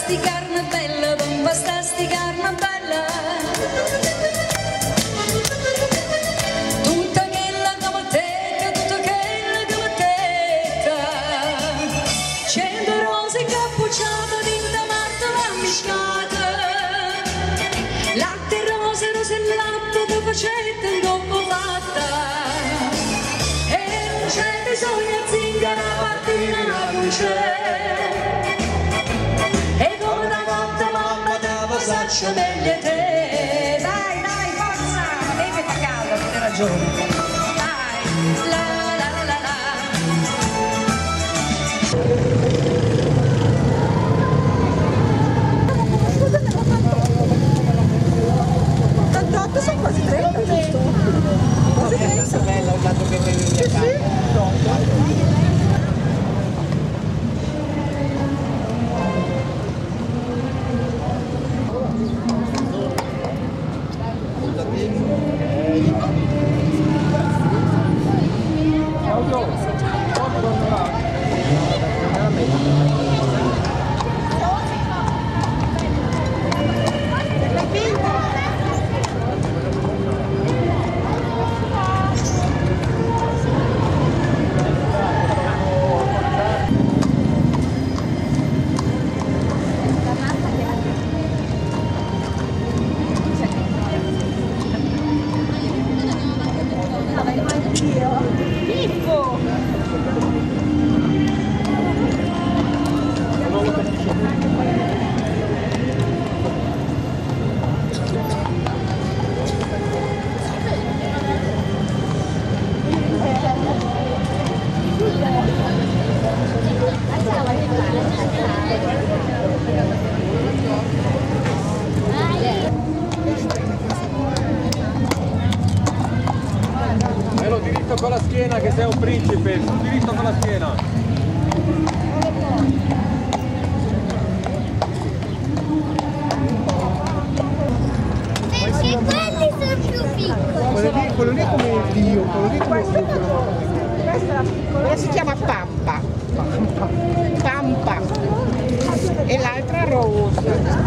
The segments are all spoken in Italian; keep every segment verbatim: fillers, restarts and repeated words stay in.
sti carne bella, bomba sta sti carne bella. Tutta quella camatetta, tutta quella camatetta. Cento rose cappucciate dinta marta miscata. Latte rose, rose e latte, tu facete in dopo fatta. E non c'è bisogno zingara, partina non c'è. Faccio meglio te. Dai, dai, forza! Devi attaccarlo, avete ragione. Dai, la la la la la. ottantotto sono quasi trenta, giusto? Quasi trenta. Bella, ho dato che mi sì, sì. Bello diritto con la schiena che sei un principe, sul diritto con la schiena. Perché quelli sono più piccoli. Quello lì, quello lì come il Dio, quello lì come il Dio. Quella si chiama Pampa. Pampa. E l'altra Rosa.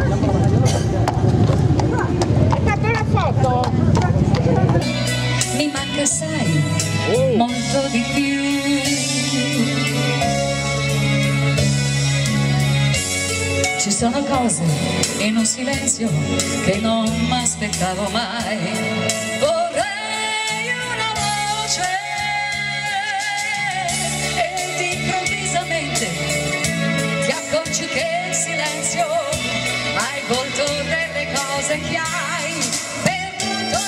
Hai fatto la foto? Mi manca sai, oh, molto di più. Ci sono cose in un silenzio che non mi aspettavo mai. Vorrei una voce ed improvvisamente ti accorgi che il silenzio ha il volto delle cose che hai perduto.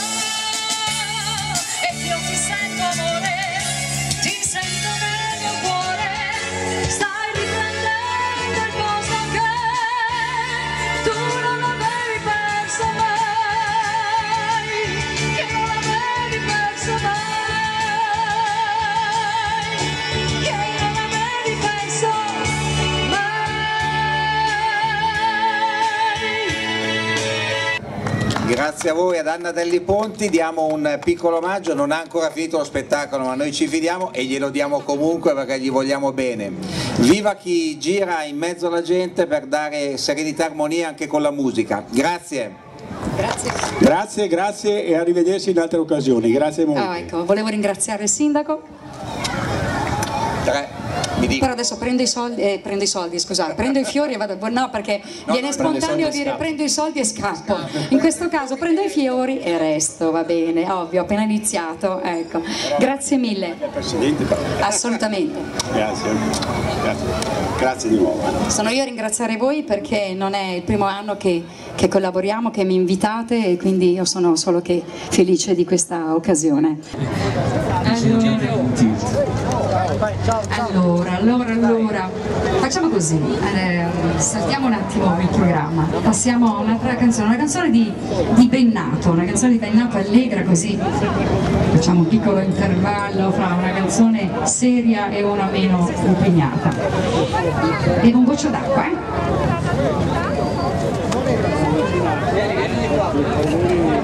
E io ti sento amore, ti sento nel mio cuore, stai riprendendo il posto che tu non avevi perso mai, che non avevi perso mai, che non avevi perso mai. Grazie a voi, ad Anna Delli Ponti diamo un piccolo omaggio, non ha ancora finito lo spettacolo ma noi ci fidiamo e glielo diamo comunque perché gli vogliamo bene. Viva chi gira in mezzo alla gente per dare serenità e armonia anche con la musica. Grazie. Grazie. Grazie, grazie e arrivederci in altre occasioni. Grazie molto. Oh, ecco, volevo ringraziare il sindaco. Tre. Mi dico. Però adesso prendo i soldi, eh, prendo i soldi, scusate, prendo i fiori e vado, no perché No, viene no, spontaneo dire scappo. prendo i soldi e scappo. In questo caso prendo i fiori e resto, va bene, ovvio, ho appena iniziato, ecco. Grazie mille. Presidente, Assolutamente. grazie. Grazie. Grazie di nuovo. Sono io a ringraziare voi perché non è il primo anno che, che collaboriamo, che mi invitate e quindi io sono solo che felice di questa occasione. Allora, allora, allora, facciamo così, eh, saltiamo un attimo il programma, passiamo a un'altra canzone, una canzone di, di Bennato, una canzone di Bennato allegra così, facciamo un piccolo intervallo fra una canzone seria e una meno impegnata. E un goccio d'acqua, eh?